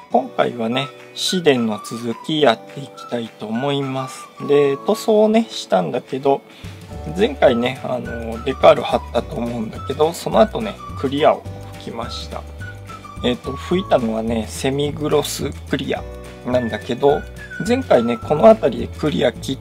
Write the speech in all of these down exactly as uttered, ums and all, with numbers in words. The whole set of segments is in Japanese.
今回はね、紫電の続きやっていきたいと思います。で、塗装をね、したんだけど、前回ね、あの、デカール貼ったと思うんだけど、その後ね、クリアを拭きました。えっと、拭いたのはね、セミグロスクリアなんだけど、前回ね、この辺りでクリア切って、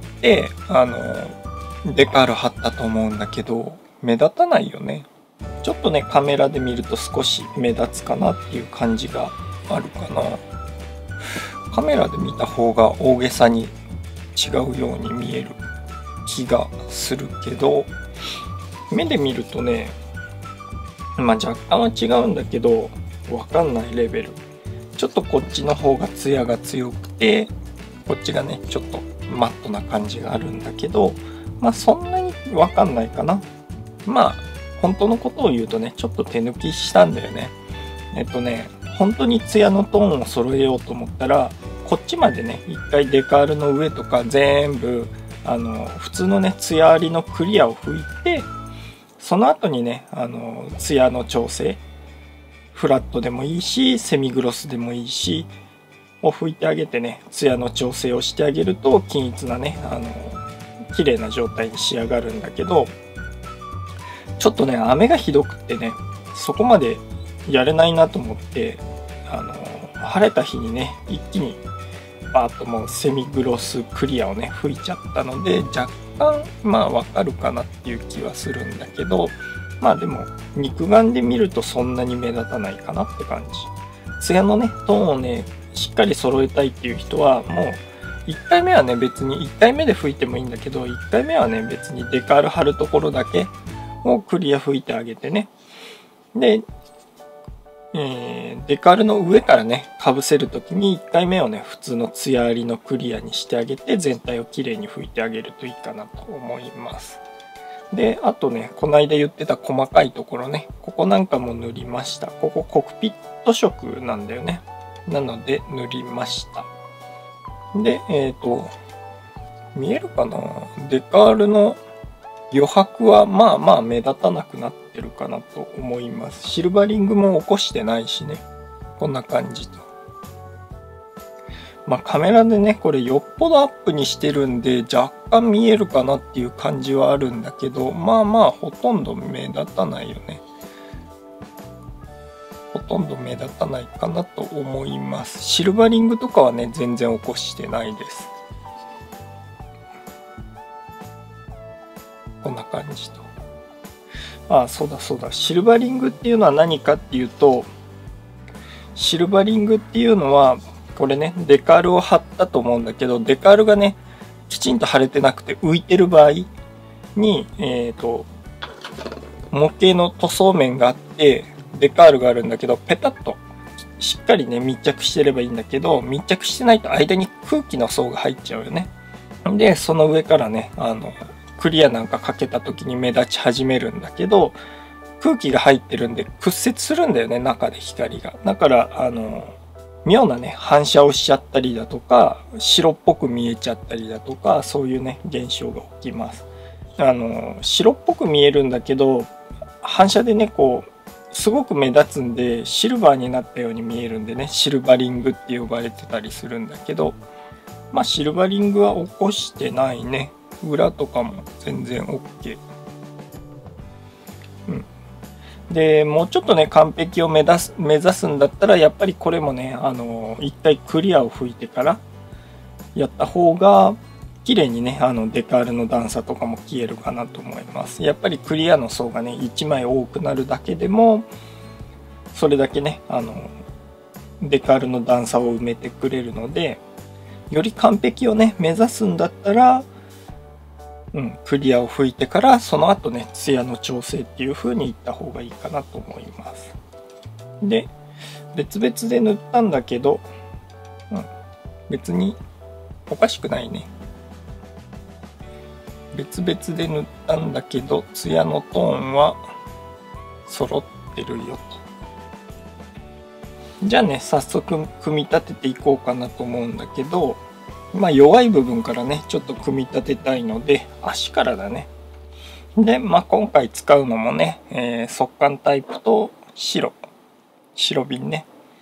あの、デカール貼ったと思うんだけど、目立たないよね。ちょっとね、カメラで見ると少し目立つかなっていう感じがあるかな。カメラで見た方が大げさに違うように見える気がするけど、目で見るとね、まあ若干は違うんだけど、わかんないレベル。ちょっとこっちの方がツヤが強くて、こっちがね、ちょっとマットな感じがあるんだけど、まあそんなにわかんないかな。まあ、本当のことを言うとね、ちょっと手抜きしたんだよね。えっとね、本当にツヤのトーンを揃えようと思ったら、こっちまでね、一回デカールの上とか全部、あの、普通のね、ツヤありのクリアを拭いて、その後にね、あの、ツヤの調整、フラットでもいいし、セミグロスでもいいし、を拭いてあげてね、ツヤの調整をしてあげると、均一なね、あの、綺麗な状態に仕上がるんだけど、ちょっとね、雨がひどくってね、そこまでやれないなと思って、あの、晴れた日にね、一気に、バーッともうセミグロスクリアをね、吹いちゃったので、若干、まあわかるかなっていう気はするんだけど、まあでも、肉眼で見るとそんなに目立たないかなって感じ。ツヤのね、トーンをね、しっかり揃えたいっていう人は、もう、いっかいめはね、別に、いっかいめで吹いてもいいんだけど、いっかいめはね、別にデカール貼るところだけをクリア吹いてあげてね。で、えー、デカールの上からね、かぶせるときにいっかいめをね、普通のツヤありのクリアにしてあげて、全体をきれいに拭いてあげるといいかなと思います。で、あとね、こないだ言ってた細かいところね、ここなんかも塗りました。ここコックピット色なんだよね。なので塗りました。で、えっと、見えるかな？デカールの余白はまあまあ目立たなくなってるかなと思います。シルバリングも起こしてないしね。こんな感じと。まあカメラでね、これよっぽどアップにしてるんで若干見えるかなっていう感じはあるんだけど、まあまあほとんど目立たないよね。ほとんど目立たないかなと思います。シルバリングとかはね、全然起こしてないです。こんな感じと。ああ、そうだそうだ。シルバリングっていうのは何かっていうと、シルバリングっていうのは、これね、デカールを貼ったと思うんだけど、デカールがね、きちんと貼れてなくて浮いてる場合に、えっと、模型の塗装面があって、デカールがあるんだけど、ペタッとしっかりね、密着してればいいんだけど、密着してないと間に空気の層が入っちゃうよね。で、その上からね、あの、クリアなんかかけた時に目立ち始めるんだけど、空気が入ってるんで屈折するんだよね、中で光が。だから、あの、妙なね、反射をしちゃったりだとか、白っぽく見えちゃったりだとか、そういうね、現象が起きます。あの、白っぽく見えるんだけど、反射でね、こう、すごく目立つんで、シルバーになったように見えるんでね、シルバリングって呼ばれてたりするんだけど、まあ、シルバリングは起こしてないね。裏とかも全然 OK。うん。で、もうちょっとね、完璧を目指す、目指すんだったら、やっぱりこれもね、あの、一回クリアを吹いてからやった方が、綺麗にね、あの、デカールの段差とかも消えるかなと思います。やっぱりクリアの層がね、いちまい多くなるだけでも、それだけね、あの、デカールの段差を埋めてくれるので、より完璧をね、目指すんだったら、うん、クリアを吹いてからその後ね、ツヤの調整っていう風にいった方がいいかなと思います。で、別々で塗ったんだけど、うん、別におかしくないね。別々で塗ったんだけど、ツヤのトーンは揃ってるよと。じゃあね、早速組み立てていこうかなと思うんだけど、まあ弱い部分からね、ちょっと組み立てたいので、足からだね。で、まあ今回使うのもね、えー、速乾タイプと白。白瓶ね。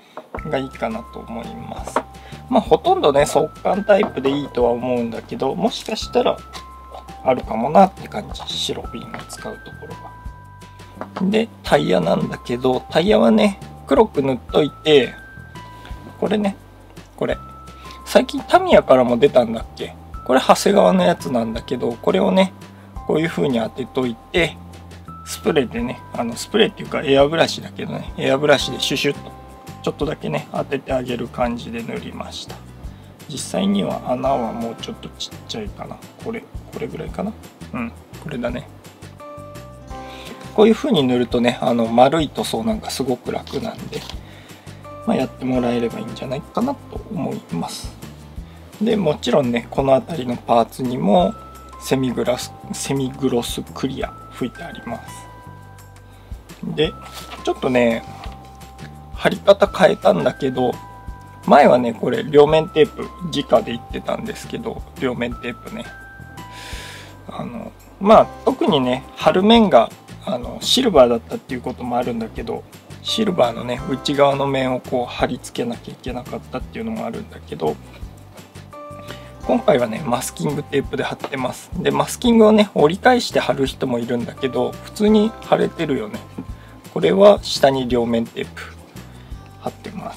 がいいかなと思います。まあほとんどね速乾タイプでいいとは思うんだけど、もしかしたらあるかもなって感じ、白瓶を使うところが。でタイヤなんだけど、タイヤはね黒く塗っといて、これね、これ最近タミヤからも出たんだっけ、これ長谷川のやつなんだけど、これをねこういう風に当てといて、スプレーでね、あのスプレーっていうかエアブラシだけどね、エアブラシでシュシュッとちょっとだけね当ててあげる感じで塗りました。実際には穴はもうちょっとちっちゃいかな、これこれぐらいかな、うん、これだね。こういう風に塗るとね、あの丸い塗装なんかすごく楽なんで、まあ、やってもらえればいいんじゃないかなと思います。でもちろんねこの辺りのパーツにもセミグラスセミグロスクリア吹いてあります。でちょっとね貼り方変えたんだけど、前はねこれ両面テープ直でいってたんですけど、両面テープね、あのまあ特にね貼る面があのシルバーだったっていうこともあるんだけど、シルバーのね内側の面をこう貼り付けなきゃいけなかったっていうのもあるんだけど、今回はねマスキングテープで貼ってます。でマスキングをね折り返して貼る人もいるんだけど、普通に貼れてるよね。これは下に両面テープ貼ってます。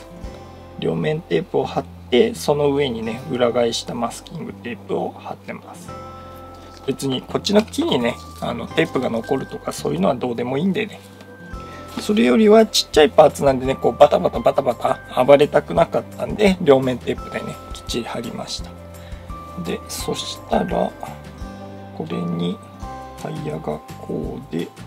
両面テープを貼って、その上にね裏返したマスキングテープを貼ってます。別にこっちの木にねあのテープが残るとかそういうのはどうでもいいんでね、それよりはちっちゃいパーツなんでね、こうバタバタバタバタ暴れたくなかったんで両面テープでねきっちり貼りました。でそしたらこれにタイヤがこうで、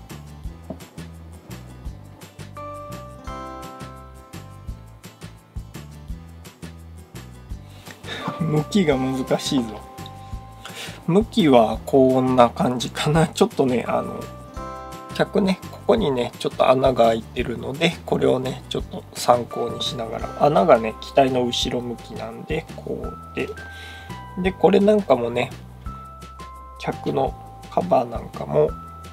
向きが難しいぞ。向きはこんな感じかな。ちょっとねあの脚ね、ここにねちょっと穴が開いてるので、これをねちょっと参考にしながら、穴がね機体の後ろ向きなんでこうで、でこれなんかもね脚のカバーなんかも、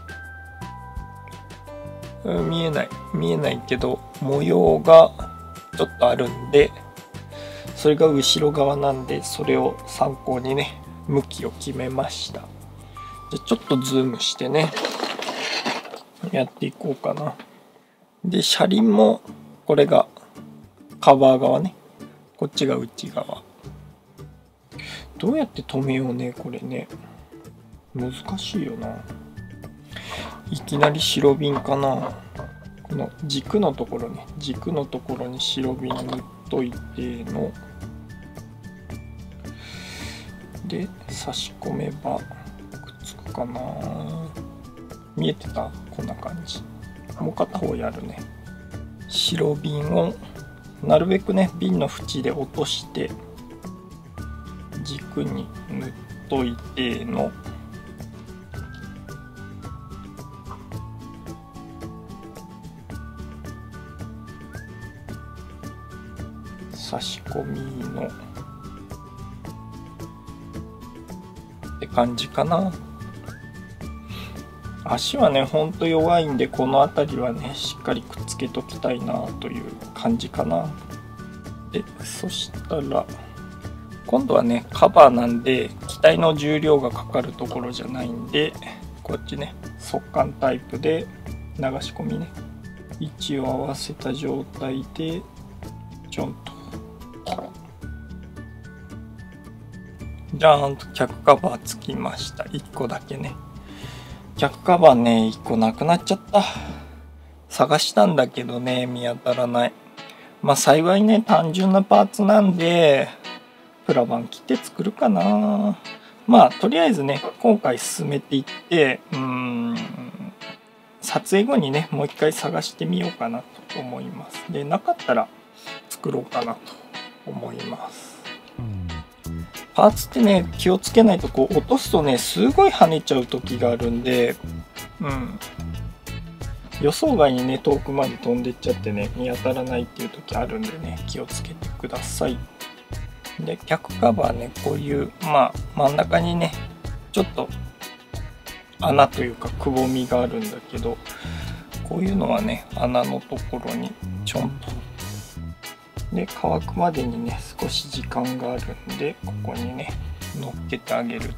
うん、見えない見えないけど模様がちょっとあるんで、それが後ろ側なんで、それを参考にね向きを決めました。じゃちょっとズームしてねやっていこうかな。で車輪もこれがカバー側ね、こっちが内側。どうやって止めようねこれね、難しいよな。いきなり白瓶かな。この軸のところね、軸のところに白瓶塗っといてので差し込めばくっつくかな。見えてた？こんな感じ。もう片方やるね。白瓶をなるべくね瓶の縁で落として軸に塗っといての、差し込みのって感じかな。足はねほんと弱いんで、この辺りはねしっかりくっつけときたいなという感じかな。でそしたら今度はねカバーなんで機体の重量がかかるところじゃないんで、こっちね速乾タイプで流し込みね、位置を合わせた状態でちょんとじゃーんと脚カバーつきました。いっこだけね。脚カバーねいっこなくなっちゃった。探したんだけどね見当たらない。まあ幸いね単純なパーツなんでプラバン切って作るかな。まあとりあえずね今回進めていって、うーん撮影後にねもう一回探してみようかなと思います。でなかったら作ろうかなと思います。パーツってね気をつけないと、こう落とすとねすごい跳ねちゃう時があるんで、うん予想外にね遠くまで飛んでっちゃってね見当たらないっていう時あるんでね気をつけてください。で脚カバーねこういうまあ真ん中にねちょっと穴というかくぼみがあるんだけど、こういうのはね穴のところにちょんとで乾くまでにね少し時間があるんで、ここにね乗っけてあげると。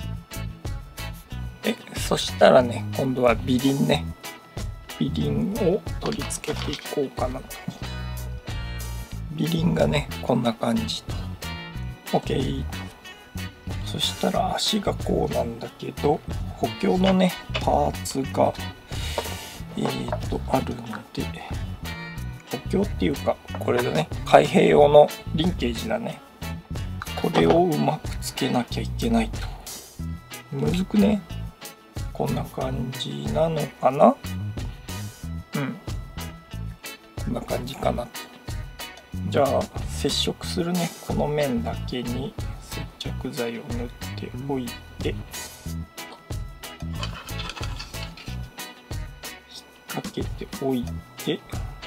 でそしたらね今度はビリンねビリンを取り付けていこうかなと。ビリンがねこんな感じと OK。 そしたら足がこうなんだけど、補強のねパーツがえーとあるので、補強っていうかこれだね、開閉用のリンケージだね。これをうまくつけなきゃいけないと。むずくね。こんな感じなのかな。うん、こんな感じかなと。じゃあ接触するねこの面だけに接着剤を塗っておいて、引っ掛けておいて、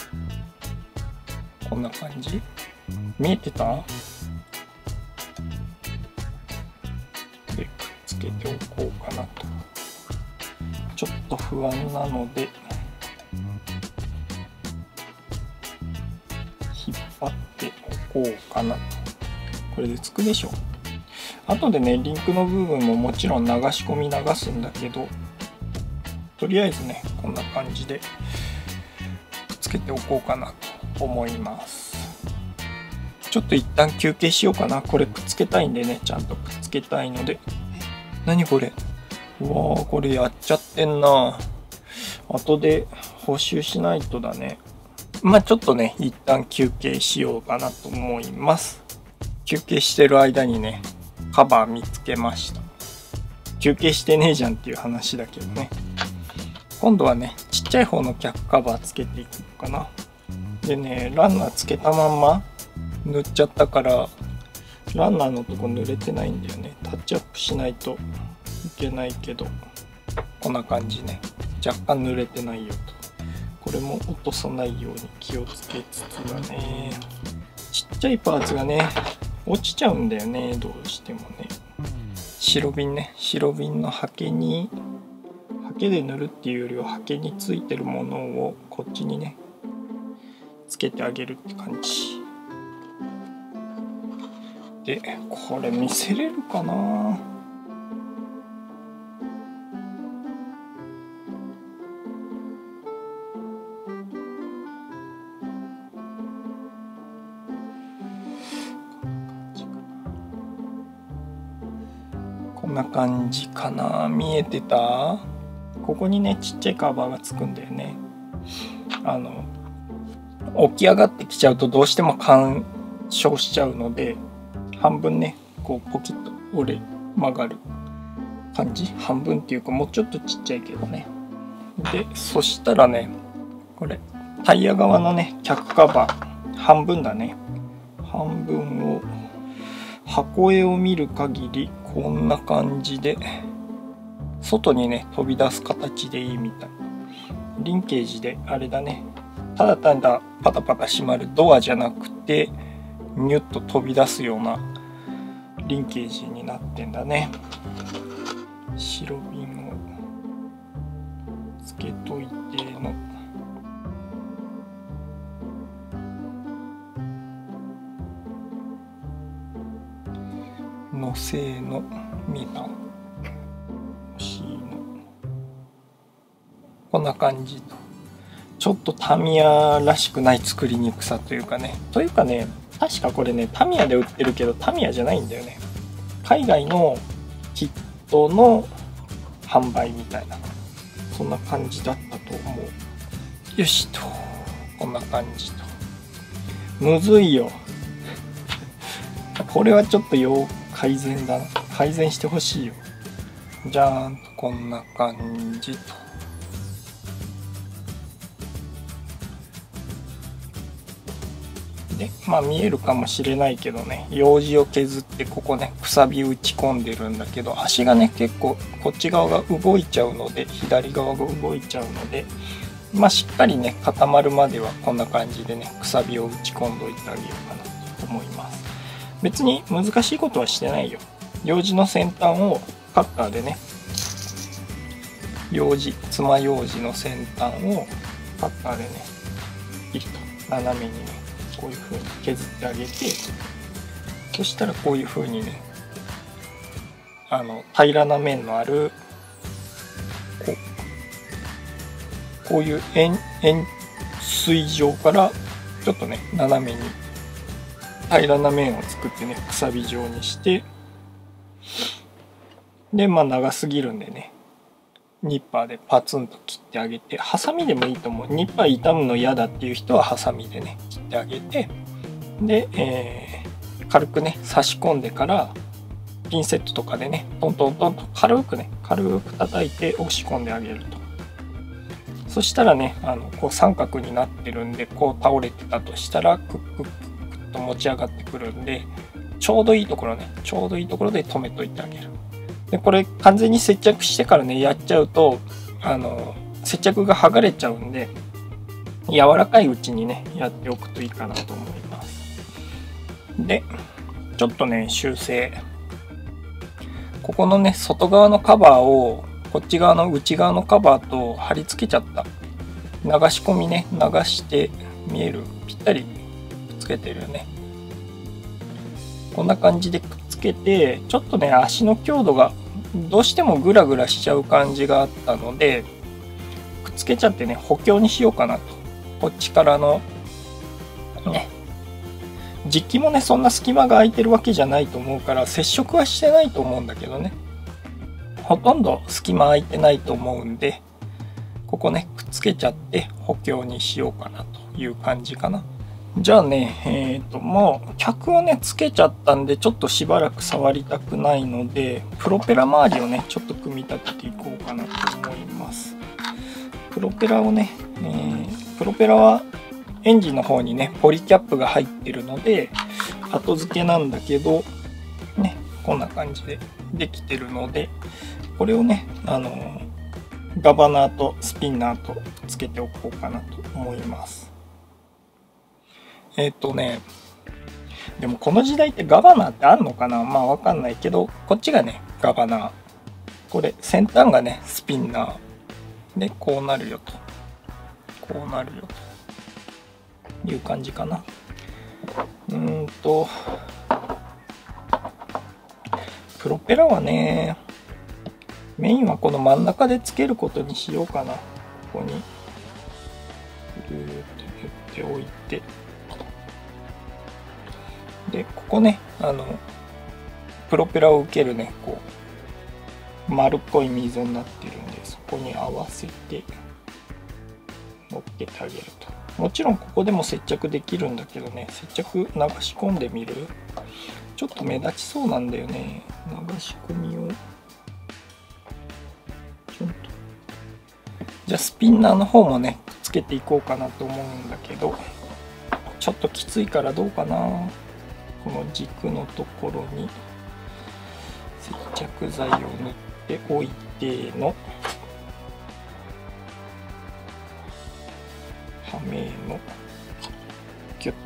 こんな感じ。見えてた？でくっつけておこうかなと。ちょっと不安なので引っ張っておこうかなと。これでつくでしょ。後でねリンクの部分ももちろん流し込み流すんだけど、とりあえずねこんな感じでくっつけておこうかなと思います。ちょっと一旦休憩しようかな。これくっつけたいんでね、ちゃんとくっつけたいので。何これ、うわーこれやっちゃってんな。後で補修しないとだね。まあちょっとね一旦休憩しようかなと思います。休憩してる間にねカバー見つけました。休憩してねえじゃんっていう話だけどね。今度はねちっちゃい方のキャップカバーつけていくのかな。でねランナーつけたまんま塗っちゃったからランナーのとこ塗れてないんだよね。タッチアップしないといけないけど、こんな感じね。若干塗れてないよと。これも落とさないように気をつけつつだね。ちっちゃいパーツがね落ちちゃうんだよね、どうしてもね。白瓶ね、白瓶のハケにハケで塗るっていうよりはハケについてるものをこっちにねつけてあげるって感じで、これ見せれるかな。こんな感じかな。見えてた？ここにねちっちゃいカバーがつくんだよね。あの起き上がってきちゃうとどうしても干渉しちゃうので、半分ねこうポキッと折れ曲がる感じ。半分っていうかもうちょっとちっちゃいけどね。でそしたらねこれタイヤ側のね脚カバー半分だね。半分を箱絵を見る限りこんな感じで外にね飛び出す形でいいみたい。リンケージであれだね、ただただパタパタ閉まるドアじゃなくてニュッと飛び出すようなリンケージになってんだね。白瓶をつけといてののせーの見えた？こんな感じと。ちょっとタミヤらしくない作りにくさというかね。というかね、確かこれねタミヤで売ってるけどタミヤじゃないんだよね。海外のキットの販売みたいな、そんな感じだったと思う。よしと、こんな感じと。むずいよこれはちょっと要改善だな。改善してほしいよ。じゃーんとこんな感じと。でまあ見えるかもしれないけどね、楊枝を削ってここねくさび打ち込んでるんだけど、足がね結構こっち側が動いちゃうので、左側が動いちゃうので、まあしっかりね固まるまではこんな感じでねくさびを打ち込んどいてあげようかなと思います。別に難しいことはしてないよ。楊枝の先端をカッターでね、楊枝つま楊枝の先端をカッターでねピッと斜めにねこういう風に削ってあげて、そしたらこういう風にね、あの平らな面のあるこう、こういう円円錐状からちょっとね斜めに平らな面を作ってね、くさび状にして、でまあ長すぎるんでね、ニッパーでパツンと切ってあげて、ハサミでもいいと思う。ニッパー傷むの嫌だっていう人はハサミでね切ってあげて、で、えー、軽くね差し込んでからピンセットとかでねトントントンと軽くね軽く叩いて押し込んであげると。そしたらね、あのこう三角になってるんで、こう倒れてたとしたらクックックックッと持ち上がってくるんで、ちょうどいいところねちょうどいいところで止めといてあげる。でこれ完全に接着してからねやっちゃうと、あの接着が剥がれちゃうんで、柔らかいうちにねやっておくといいかなと思います。でちょっとね修正、ここのね外側のカバーをこっち側の内側のカバーと貼り付けちゃった。流し込みね流して見える、ぴったりくっつけてるよね。こんな感じでくっつけて、ちょっとね足の強度がどうしてもグラグラしちゃう感じがあったので、くっつけちゃってね補強にしようかなと。こっちからのね、実機もねそんな隙間が空いてるわけじゃないと思うから接触はしてないと思うんだけどね、ほとんど隙間空いてないと思うんで、ここねくっつけちゃって補強にしようかなという感じかな。じゃあね、えっともう脚をねつけちゃったんで、ちょっとしばらく触りたくないので、プロペラ周りをねちょっと組み立てていこうかなと思います。プロペラをね、えー、プロペラはエンジンの方にねポリキャップが入ってるので後付けなんだけどね、こんな感じでできてるので、これをねあのガバナーとスピンナーとつけておこうかなと思います。えっとね、でもこの時代ってガバナーってあんのかな、まあわかんないけど、こっちがねガバナー、これ先端がねスピンナーで、こうなるよとこうなるよという感じかな。うーんとプロペラはね、メインはこの真ん中でつけることにしようかな。ここにぐーっと言っておいて、でここねあのプロペラを受けるねこう丸っこい溝になってるんで、そこに合わせて乗っけてあげると。もちろんここでも接着できるんだけどね、接着流し込んでみる。ちょっと目立ちそうなんだよね、流し込みを。ちょっとじゃあスピンナーの方もねくっつけていこうかなと思うんだけど、ちょっときついからどうかな。この軸のところに接着剤を塗っておいてのはめのギュッと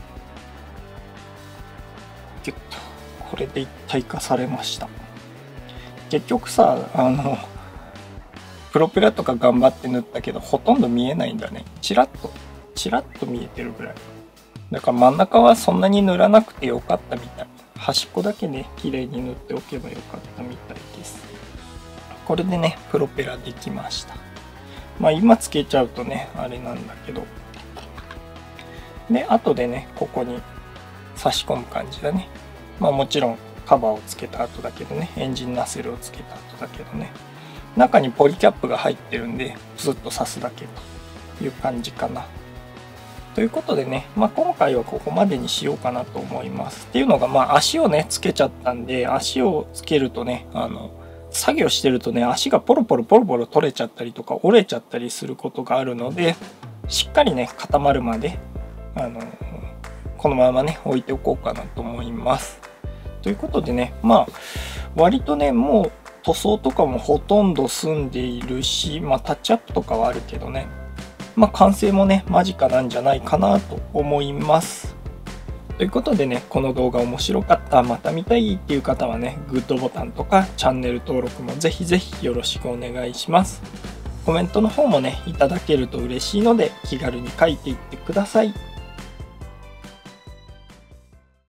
ギュッと、これで一体化されました。結局さ、あのプロペラとか頑張って塗ったけどほとんど見えないんだね。チラッとチラッと見えてるぐらいだから、真ん中はそんなに塗らなくてよかったみたい。端っこだけね綺麗に塗っておけばよかったみたいです。これでねプロペラできました。まあ今つけちゃうとねあれなんだけど、で後でねここに差し込む感じだね。まあもちろんカバーをつけた後だけどね、エンジンナセルをつけた後だけどね、中にポリキャップが入ってるんでプスッと刺すだけという感じかな。ということでね、まあ、今回はここまでにしようかなと思います。っていうのが、まあ足をねつけちゃったんで、足をつけるとねあの作業してるとね足がポロポロポロポロ取れちゃったりとか折れちゃったりすることがあるので、しっかりね固まるまであのこのままね置いておこうかなと思います。ということでね、まあ割とねもう塗装とかもほとんど済んでいるし、まあタッチアップとかはあるけどね、まあ完成もね間近なんじゃないかなと思います。ということでね、この動画面白かった、また見たいっていう方はね、グッドボタンとかチャンネル登録もぜひぜひよろしくお願いします。コメントの方もねいただけると嬉しいので気軽に書いていってください。